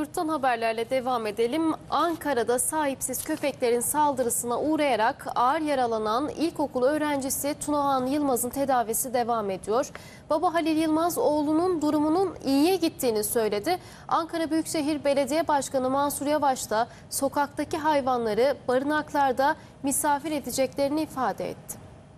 Yurttan haberlerle devam edelim. Ankara'da sahipsiz köpeklerin saldırısına uğrayarak ağır yaralanan ilkokul öğrencisi Tunahan Yılmaz'ın tedavisi devam ediyor. Baba Halil Yılmaz oğlunun durumunun iyiye gittiğini söyledi. Ankara Büyükşehir Belediye Başkanı Mansur Yavaş da sokaktaki hayvanları barınaklarda misafir edeceklerini ifade etti.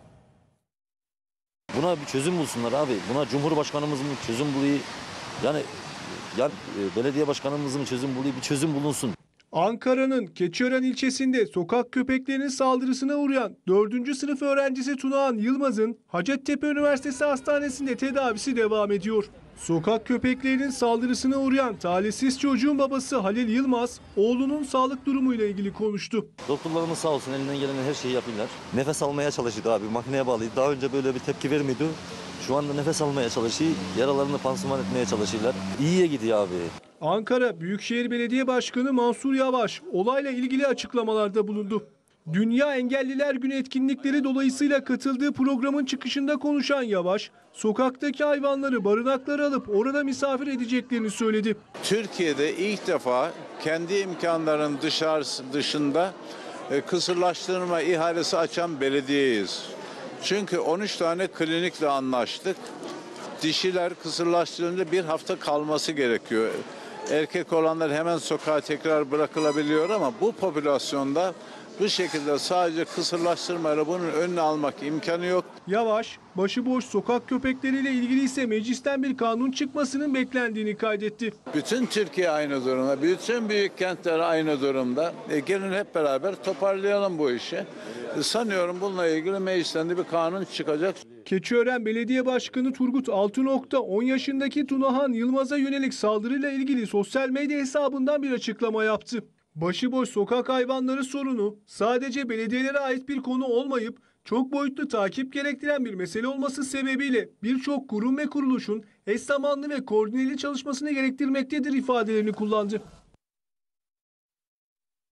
Buna bir çözüm bulsunlar abi. Buna Cumhurbaşkanımızın çözüm buluyor. Yani belediye başkanımızın bir çözüm bulunsun. Ankara'nın Keçiören ilçesinde sokak köpeklerinin saldırısına uğrayan 4. sınıf öğrencisi Tunahan Yılmaz'ın Hacettepe Üniversitesi Hastanesi'nde tedavisi devam ediyor. Sokak köpeklerinin saldırısına uğrayan talihsiz çocuğun babası Halil Yılmaz, oğlunun sağlık durumuyla ilgili konuştu. Doktorlarımız sağ olsun elinden gelen her şeyi yapıyorlar. Nefes almaya çalışıyordu abi, makineye bağlıydı. Daha önce böyle bir tepki vermiyordu. Şu anda nefes almaya çalışıyor, yaralarını pansuman etmeye çalışıyorlar. İyiye gidiyor abi. Ankara Büyükşehir Belediye Başkanı Mansur Yavaş olayla ilgili açıklamalarda bulundu. Dünya Engelliler Günü etkinlikleri dolayısıyla katıldığı programın çıkışında konuşan Yavaş, sokaktaki hayvanları barınaklara alıp orada misafir edeceklerini söyledi. Türkiye'de ilk defa kendi imkanların dışında kısırlaştırma ihalesi açan belediyeyiz. Çünkü 13 tane klinikle anlaştık. Dişiler kısırlaştırılınca bir hafta kalması gerekiyor. Erkek olanlar hemen sokağa tekrar bırakılabiliyor ama bu popülasyonda bu şekilde sadece kısırlaştırmayla bunun önüne almak imkanı yok. Yavaş, başıboş sokak köpekleriyle ilgili ise meclisten bir kanun çıkmasının beklendiğini kaydetti. Bütün Türkiye aynı durumda, bütün büyük kentler aynı durumda. Gelin hep beraber toparlayalım bu işi. Sanıyorum bununla ilgili meclisten de bir kanun çıkacak. Keçiören Belediye Başkanı Turgut Altınok 10 yaşındaki Tunahan Yılmaz'a yönelik saldırıyla ilgili sosyal medya hesabından bir açıklama yaptı. Başıboş sokak hayvanları sorunu sadece belediyelere ait bir konu olmayıp çok boyutlu takip gerektiren bir mesele olması sebebiyle birçok kurum ve kuruluşun eş zamanlı ve koordineli çalışmasını gerektirmektedir ifadelerini kullandı.